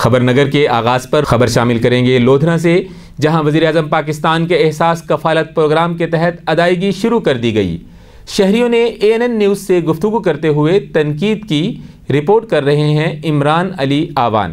خبر نگر کے آغاز پر خبر شامل کریں گے لودھنا سے، جہاں وزیر اعظم پاکستان کے احساس کفالت پروگرام کے تحت ادائیگی شروع کر دی گئی۔ شہریوں نے ANN نیوز سے گفتگو کرتے ہوئے تنقید کی، رپورٹ کر رہے ہیں عمران علی آوان۔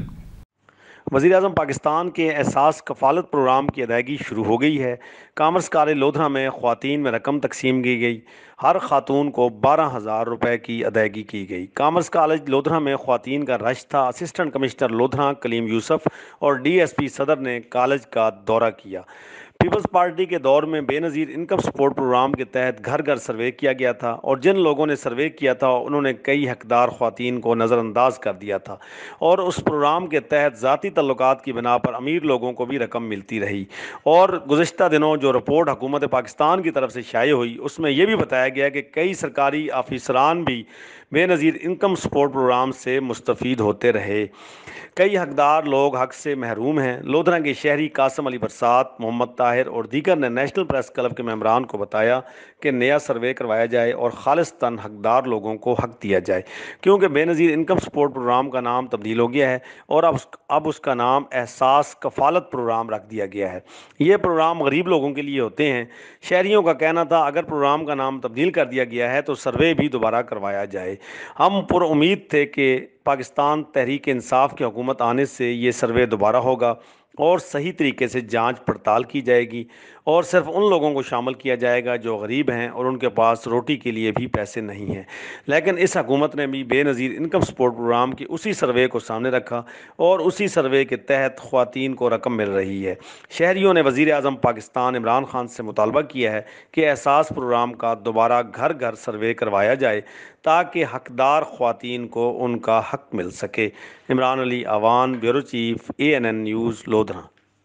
وزیر اعظم پاکستان کے احساس کفالت پروگرام کی ادائیگی شروع ہو گئی ہے۔ کامرس کالج لودھنا میں خواتین میں رقم تقسیم کی گئی، ہر خاتون کو 12,000 روپے کی ادائیگی کی گئی۔ کامرس کالج لودھنا میں خواتین کا رش تھا۔ اسسٹنٹ کمشنر لودھنا کلیم یوسف اور DSP صدر نے کالج کا دورہ کیا۔ پیپلز پارٹی کے دور میں بے نظیر انکم سپورٹ پروگرام کے تحت گھر گھر سروے کیا گیا تھا، اور جن لوگوں نے سروے کیا تھا انہوں نے کئی حقدار خواتین کو نظر انداز کر دیا تھا، اور اس پروگرام کے تحت ذاتی تعلقات کی بنا پر امیر لوگوں کو بھی رقم ملتی رہی۔ اور گزشتہ دنوں جو رپورٹ حکومت پاکستان کی طرف سے شائع ہوئی، اس میں یہ بھی بتایا گیا کہ کئی سرکاری آفیسران بھی بے نظیر انکم سپورٹ پروگرام سے مستفید ہوتے رہے۔ کئی حقدار لوگ حق سے محروم ہیں۔ لودھنا کے شہری قاسم علی برسات، محمد طاہر اور دیگر نے نیشنل پریس کلب کے ممبران کو بتایا کہ نیا سروے کروایا جائے اور خالصتاً حقدار لوگوں کو حق دیا جائے، کیونکہ بے نظیر انکم سپورٹ پروگرام کا نام تبدیل ہو گیا ہے اور اب اس کا نام احساس کفالت پروگرام رکھ دیا گیا ہے۔ یہ پروگرام غریب لوگوں کے لیے ہوتے ہیں۔ شہریوں کا کہنا تھا اگر پروگرام کا نام تبدیل کر دیا گیا ہے تو سروے بھی دوبارہ کروایا جائے۔ ہم پر امید تھے کہ پاکستان تحریک انصاف کی حکومت آنے سے یہ سروے دوبارہ ہوگا اور صحیح طریقے سے جانچ پڑتال کی جائے گی، اور صرف ان لوگوں کو شامل کیا جائے گا جو غریب ہیں اور ان کے پاس روٹی کے لیے بھی پیسے نہیں ہیں۔ لیکن اس حکومت نے بھی بے نظیر انکم سپورٹ پروگرام کی اسی سروے کو سامنے رکھا اور اسی سروے کے تحت خواتین کو رقم مل رہی ہے۔ شہریوں نے وزیر اعظم پاکستان عمران خان سے مطالبہ کیا ہے کہ احساس پروگرام کا دوبارہ گھر گھر سروے کروایا جائے تاکہ حقدار خواتین کو ان کا حق مل سکے۔ Imran Ali Awan, bureau chief, ANN news, لودھنا۔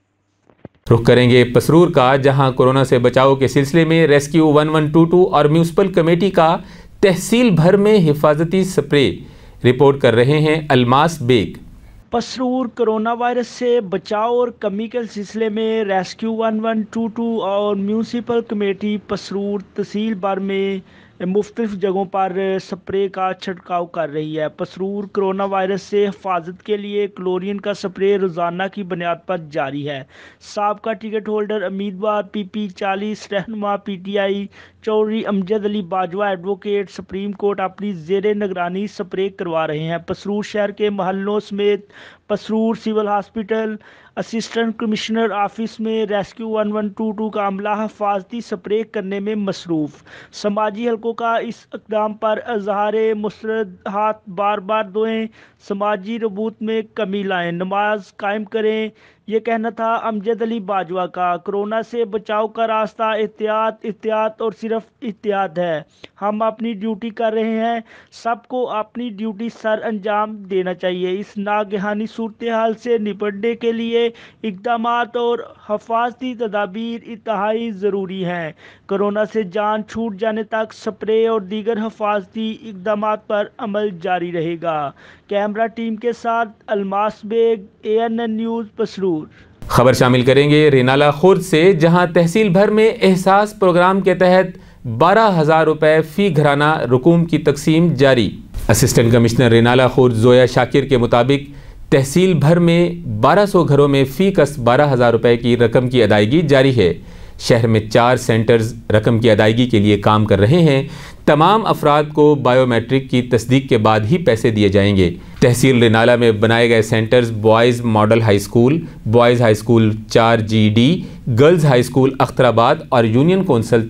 رخ کریں گے پسرور کا، جہاں کورونا سے بچاؤ کے سلسلے میں ریسکیو 1122 اور میونسپل کمیٹی کا تحصیل بھر میں حفاظتی سپرے، رپورٹ کر رہے ہیں الماس بیگ۔ پسرور کورونا وائرس سے بچاؤ اور کمی کے سلسلے میں ریسکیو 1122 اور میونسپل کمیٹی پسرور تحصیل بھر میں مختلف جگہوں پر سپرے کا چھڑکاؤ کر رہی ہے۔ پسرور کورونا وائرس سے حفاظت کے لیے کلورین کا سپرے روزانہ کی بنیاد پر جاری ہے۔ سابقہ ٹکٹ ہولڈر امیدوار PP 40 رہنما PTI Chaudhry Amjad Ali Bajwa advocate supreme court اپنی زیر نگرانی سپرے کروا رہے ہیں۔ پسرور شہر کے محلوں سمیت Pasrur civil hospital, assistant commissioner office میں ریسکیو 1122 کا عملہ حفاظتی سپرے کرنے میں مصروف۔ سماجی حلقوں کا اس اقدام پر اظہار مسرت، ہاتھ بار بار دھوئیں، سماجی ربوط میں کمی لائیں، نماز قائم کریں، یہ کہنا تھا امجد علی باجوہ کا۔ کورونا سے بچاؤ کا راستہ احتیاط، احتیاط اور صرف احتیاط ہے۔ ہم اپنی ڈیوٹی کر رہے ہیں، سب کو اپنی ڈیوٹی سر انجام دینا چاہیے۔ اس ناگہانی صورتحال سے نپٹنے کے لیے اقدامات اور حفاظتی تدابیر انتہائی ضروری ہیں۔ کورونا سے جان چھوٹ جانے تک سپرے اور دیگر حفاظتی اقدامات پر عمل جاری رہے گا۔ کیمرہ ٹیم کے ساتھ الماس بیگ، ANN نیوز، پسرور۔ خبر شامل کریں گے رینالہ خورد سے، جہاں تحصیل بھر میں احساس پروگرام کے تحت 12,000 روپے فی گھرانہ رقوم کی تقسیم جاری۔ اسسٹنٹ کمشنر رینالہ خورد زویا شاکر کے مطابق تحصیل بھر میں 1200 گھروں میں فی کس 12,000 روپے کی رقم کی ادائیگی جاری ہے۔ شہر میں 4 سینٹرز رقم کی ادائیگی کے لیے کام کر رہے ہیں۔ تمام افراد کو بائیو میٹرک کی تصدیق کے بعد ہی پیسے دیے جائیں گے۔ تحصیل رینالہ میں بنائے گئے centres boys model high school, boys high school 4GD، girls high school Akhtarabad اور یونین کونسل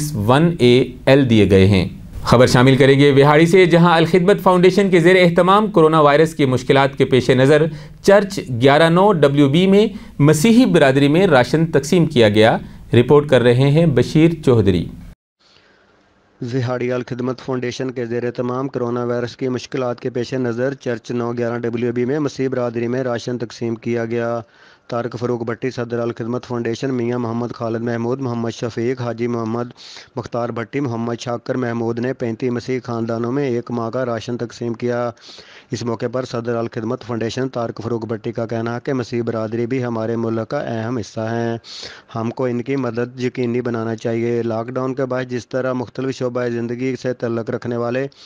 33-1AL دیے گئے ہیں۔ خبر شامل کریں گے وہاڑی سے، جہاں الخدمت فاؤنڈیشن کے زیر اہتمام کورونا وائرس کی مشکلات کے پیش نظر چرچ 11/9 میں مسیحی برادری میں راشن تقسیم کیا گیا۔ رپورٹ کر رہے ہیں بشیر چوہدری۔ وہاڑی الخدمت فاؤنڈیشن کے زیر اہتمام کورونا وائرس کی مشکلات کے پیش نظر چرچ 9/11 میں مسیحی برادری میں راشن تقسیم کیا گیا۔ طارق فروخ بھٹی، صدر الخدمت فاؤنڈیشن، میاں محمد خالد محمود، محمد شفیق، حاجی محمد مختار بھٹی، محمد شاکر محمود نے 35 مسیحی خاندانوں میں 1 ماہ کا راشن تقسیم کیا۔ اس موقع پر صدر الخدمت فاؤنڈیشن طارق فروخ بھٹی کا کہنا ہے کہ مسیحی برادری بھی ہمارے ملک کا اہم حصہ ہے، ہم کو ان کی مدد یقینی بنانا چاہیے۔ لاک ڈاؤن کے بعد جس طرح مختلف شعبۂ زندگی سے تعلق رکھنے والے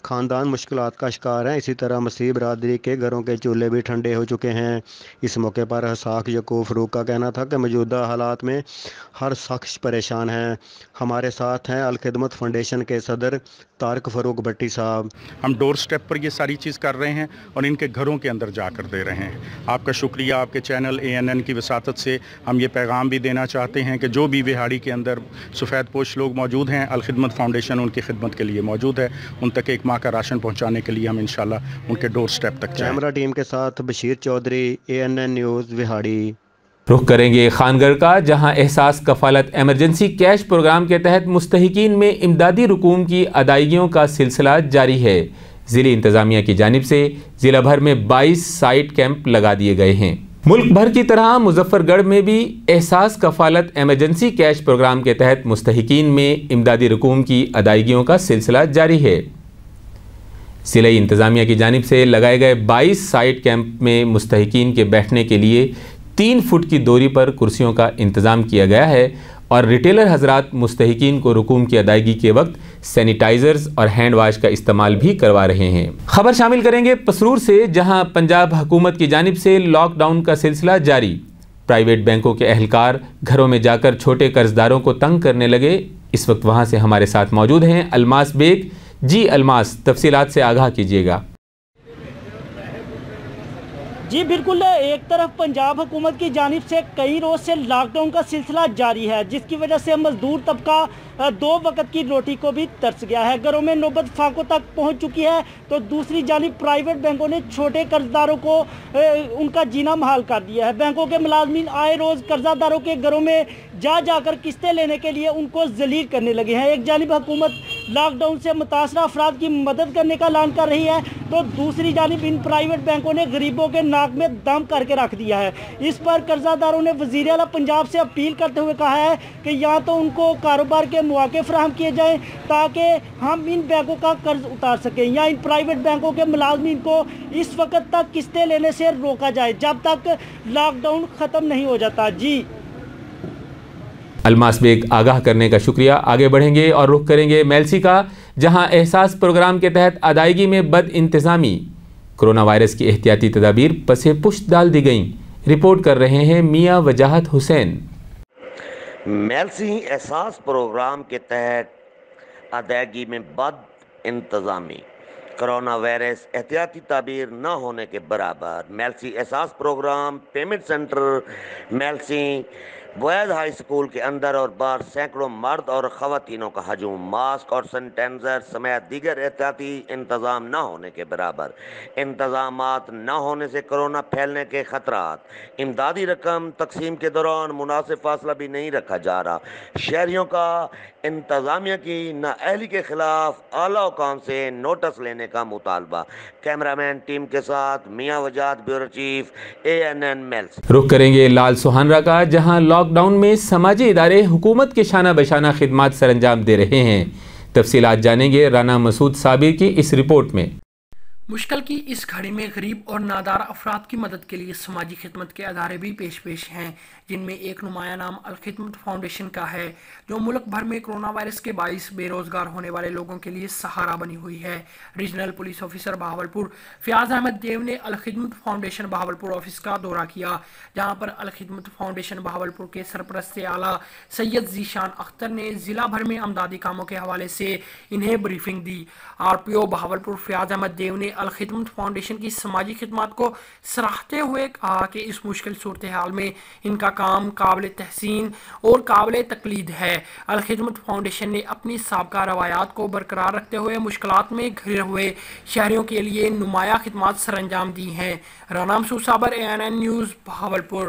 خاندان مشکلات کا شکار ہیں۔ اسی طرح مسیح برادری کے گھروں کے چولہے بھی ٹھنڈے ہو چکے ہیں۔ اس موقع پر حساق یعقوب فروغ کا کہنا تھا کہ موجودہ حالات میں ہر شخص پریشان ہے۔ ہمارے ساتھ ہیں الخدمت فاؤنڈیشن کے صدر طارق فروغ بھٹی صاحب۔ ہم ڈور سٹیپ پر یہ ساری چیز کر رہے ہیں اور ان کے گھروں کے اندر جا کر دے رہے ہیں۔ آپ کا شکریہ، آپ کے چینل ANN کی وساطت سے ہم یہ پیغام بھی دینا چاہتے ہیں کہ جو بھی وہاڑی کے اندر سفید پوش لوگ موجود ہیں، الخدمت فاؤنڈیشن ان کی خدمت کے لیے موجود ہے۔ ان تک ایک ماہ کا راشن پہنچانے کے لیے ہم انشاءاللہ ان کے ڈور سٹیپ تک جائیں۔ کیمرہ ٹیم کے ساتھ بشیر چودھری، ANN نیوز وہاڑی۔ رخ کریں گے خانگڑھ کا، جہاں احساس کفالت ایمرجنسی کیش پروگرام کے تحت مستحقین میں امدادی رقوم کی ادائیگیوں کا سلسلہ جاری ہے۔ ضلع انتظامیہ کی جانب سے ضلع بھر میں 22 سائٹ کیمپ لگا دیے گئے ہیں۔ ملک بھر کی طرح مظفر گڑھ میں بھی احساس کفالت ایمرجنسی کیش پروگرام کے تحت مستحقین میں امدادی رقوم کی ادائیگیوں کا سلسلہ جاری ہے۔ ضلع انتظامیہ کی جانب سے لگائے گئے 22 سائٹ کیمپ میں مستحقین کے بیٹھنے کے لیے 3 فٹ کی دوری پر کرسیوں کا انتظام کیا گیا ہے اور ریٹیلر حضرات مستحقین کو رقوم کی ادائیگی کے وقت سینیٹائزرز اور ہینڈ واش کا استعمال بھی کروا رہے ہیں۔ خبر شامل کریں گے پسرور سے، جہاں پنجاب حکومت کی جانب سے لاک ڈاؤن کا سلسلہ جاری۔ پرائیویٹ بینکوں کے اہلکار گھروں میں جا کر چھوٹے قرض داروں کو تنگ کرنے لگے۔ اس وقت وہاں سے ہمارے ساتھ موجود ہیں الماس بیگ۔ جی الماس، تفصیلات سے آگاہ کیجیے گا۔ جی بالکل، ایک طرف پنجاب حکومت کی جانب سے کئی روز سے لاک ڈاؤن کا سلسلہ جاری ہے، جس کی وجہ سے مزدور طبقہ 2 وقت کی روٹی کو بھی ترس گیا ہے۔ گھروں میں نوبت فاقوں تک پہنچ چکی ہے، تو دوسری جانب پرائیویٹ بینکوں نے چھوٹے قرض داروں کو ان کا جینا محال کر دیا ہے۔ بینکوں کے ملازمین آئے روز قرضہ داروں کے گھروں میں جا کر قسطیں لینے کے لیے ان کو ذلیل کرنے لگے ہیں۔ ایک جانب حکومت لاک ڈاؤن سے متاثرہ افراد کی مدد کرنے کا اعلان کر رہی ہے، تو دوسری جانب ان پرائیویٹ بینکوں نے غریبوں کے ناک میں دم کر کے رکھ دیا ہے۔ اس پر قرضہ داروں نے وزیر اعلیٰ پنجاب سے اپیل کرتے ہوئے کہا ہے کہ یا تو ان کو کاروبار کے مواقع فراہم کیے جائیں تاکہ ہم ان بینکوں کا قرض اتار سکیں، یا ان پرائیویٹ بینکوں کے ملازمین کو اس وقت تک قسطیں لینے سے روکا جائے جب تک لاک ڈاؤن ختم نہیں ہو جاتا۔ جی الماس بیگ، آگاہ کرنے کا شکریہ۔ آگے بڑھیں گے اور رخ کریں گے میلسی کا، جہاں احساس پروگرام کے تحت ادائیگی میں بد انتظامی، کرونا وائرس کی احتیاطی تدابیر پس پشت ڈال دی گئیں۔ رپورٹ کر رہے ہیں میاں وجاہت حسین۔ میلسی احساس پروگرام کے تحت ادائیگی میں بد انتظامی، کرونا وائرس احتیاطی تدابیر نہ ہونے کے برابر۔ Mailsi Ehsaas programme payment centre Mailsi boys high school کے اندر اور باہر سینکڑوں مرد اور خواتینوں کا ہجوم، ماسک اور سینیٹائزر سمیت دیگر احتیاطی انتظام نہ ہونے کے برابر۔ انتظامات نہ ہونے سے کرونا پھیلنے کے خطرات۔ امدادی رقم تقسیم کے دوران مناسب فاصلہ بھی نہیں رکھا جا رہا۔ شہریوں کا انتظامیہ کی نااہلی کے خلاف اعلیٰ حکام سے نوٹس لینے کا مطالبہ۔ کیمرامین ٹیم کے ساتھ Mian Wajahat, bureau chief ANN Mailsi. رخ کریں گے لال سوہانرا کا، جہاں لاک ڈاؤن میں سماجی ادارے حکومت کے شانہ بشانہ خدمات سر انجام دے رہے ہیں۔ تفصیلات جانیں گے رانا مسعود صابر کی اس رپورٹ میں۔ مشکل کی اس گھڑی میں غریب اور نادار افراد کی مدد کے لیے سماجی خدمت کے ادارے بھی پیش ہیں، جن میں ایک نمایاں نام الخدمت فاؤنڈیشن کا ہے، جو ملک بھر میں کرونا وائرس کے باعث بے روزگار ہونے والے لوگوں کے لیے سہارا بنی ہوئی ہے۔ Regional police officer Bahawalpur Fayyaz Ahmed Dev نے الخدمت فاؤنڈیشن بہاولپور آفس کا دورہ کیا، جہاں پر الخدمت فاؤنڈیشن بہاولپور کے سرپرست اعلیٰ سید ذیشان اختر نے ضلع بھر میں امدادی کاموں کے حوالے سے انہیں بریفنگ دی۔ RPO بہاولپور فیاض احمد دیو نے الخدمت فاؤنڈیشن کی سماجی خدمات کو سراہتے ہوئے کہا کہ اس مشکل صورتحال میں ان کا کام قابل تحسین اور قابل تقلید ہے۔ الخدمت فاؤنڈیشن نے اپنی سابقہ روایات کو برقرار رکھتے ہوئے مشکلات میں گھرے ہوئے شہریوں کے لیے نمایاں خدمات سر انجام دی ہیں۔ Rana Masood Sabir, ANN news, Bahawalpur.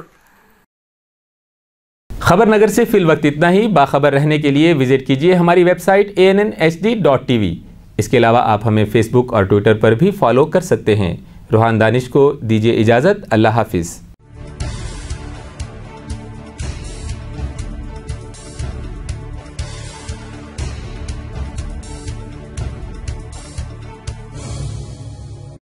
خبر نگر سے فی الوقت اتنا ہی۔ باخبر رہنے کے لیے وزٹ کیجیے ہماری ویب سائٹ ANNHD.TV۔ اس کے علاوہ آپ ہمیں فیس بک اور ٹویٹر پر بھی فالو کر سکتے ہیں۔ روحان دانش کو دیجیے اجازت، اللہ حافظ۔